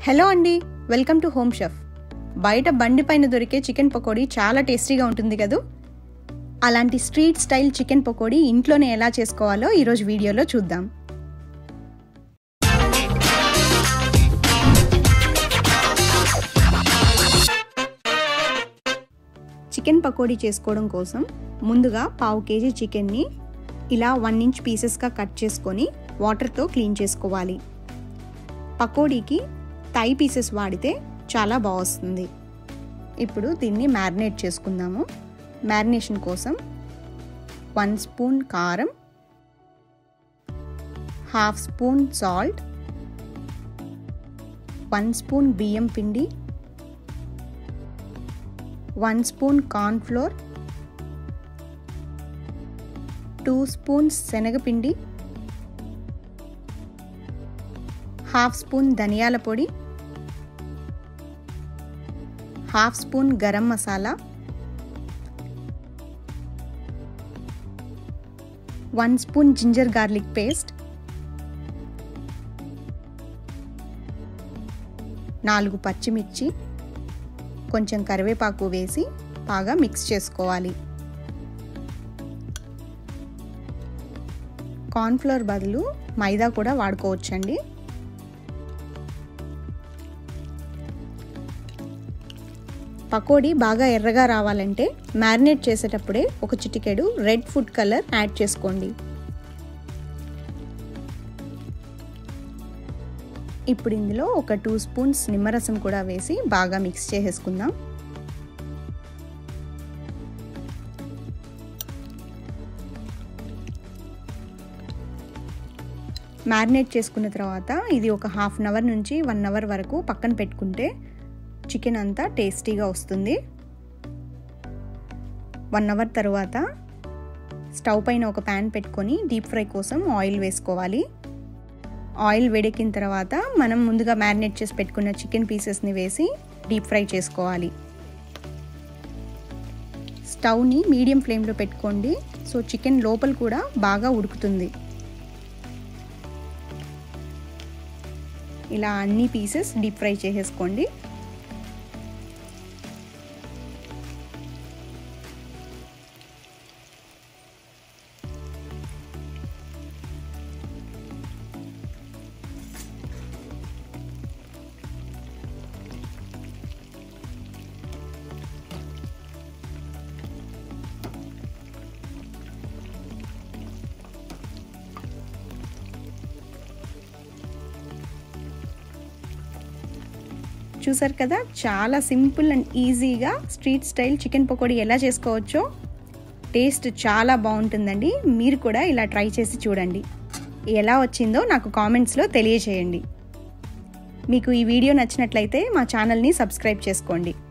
Hello అండి, welcome to home chef. బయట బండి పైన దొరికే చికెన్ పకోడీ చాలా టేస్టీగా ఉంటుంది కదా. అలాంటి స్ట్రీట్ స్టైల్ చికెన్ పకోడీ ఇంట్లోనే ఎలా చేసుకోవాలో ఈరోజు వీడియోలో చూద్దాం. చికెన్ పకోడీ చేసుకోవడం కోసం ముందుగా 1/2 kg చికెన్ని ఇలా 1 inch పీసెస్గా కట్ చేసుకొని వాటర్తో క్లీన్ చేసుకోవాలి. పకోడీకి థై పీసెస్ వాడితే చాలా బాగుంటుంది. ఇప్పుడు దీన్ని మ్యారినేట్ చేసుకుందాము. మ్యారినేషన్ కోసం 1 స్పూన్ కారం, 1/2 స్పూన్ సాల్ట్, 1 స్పూన్ బియ్యం పిండి, 1 స్పూన్ కార్న్ ఫ్లోర్, 2 స్పూన్స్ శనగపిండి, 1/2 స్పూన్ ధనియాల పొడి, 1/2 spoon garam masala, 1 spoon ginger garlic paste, 4 పచ్చిమిర్చి, కొంచెం కరివేపాకు వేసి బాగా మిక్స్ చేసుకోవాలి. కార్న్ఫ్లోర్ బదులు మైదా కూడా వాడుకోవచ్చండి. పకోడీ బాగా ఎర్రగా రావాలంటే మ్యారినేట్ చేసేటప్పుడే ఒక చిటికెడు రెడ్ ఫుడ్ కలర్ యాడ్ చేసుకోండి. ఇప్పుడు ఇందులో ఒక 2 స్పూన్స్ నిమ్మరసం కూడా వేసి బాగా మిక్స్ చేసేసుకుందాం. మ్యారినేట్ చేసుకున్న తర్వాత ఇది ఒక 1/2 hour నుంచి 1 hour వరకు పక్కన పెట్టుకుంటే చికెన్ అంతా టేస్టీగా వస్తుంది. 1 hour తర్వాత స్టవ్ పైన ఒక ప్యాన్ పెట్టుకొని డీప్ ఫ్రై కోసం ఆయిల్ వేసుకోవాలి. ఆయిల్ వేడెక్కిన తర్వాత మనం ముందుగా మ్యారినేట్ చేసి పెట్టుకున్న చికెన్ పీసెస్ని వేసి డీప్ ఫ్రై చేసుకోవాలి. స్టవ్ని మీడియం ఫ్లేమ్లో పెట్టుకోండి. సో చికెన్ లోపల కూడా బాగా ఉడుకుతుంది. ఇలా అన్ని పీసెస్ డీప్ ఫ్రై చేసేసుకోండి. చూసారు కదా, చాలా సింపుల్ అండ్ ఈజీగా స్ట్రీట్ స్టైల్ చికెన్ పకోడీ ఎలా చేసుకోవచ్చో. టేస్ట్ చాలా బాగుంటుందండి. మీరు కూడా ఇలా ట్రై చేసి చూడండి. ఎలా వచ్చిందో నాకు కామెంట్స్లో తెలియజేయండి. మీకు ఈ వీడియో నచ్చినట్లయితే మా ఛానల్ని సబ్స్క్రైబ్ చేసుకోండి.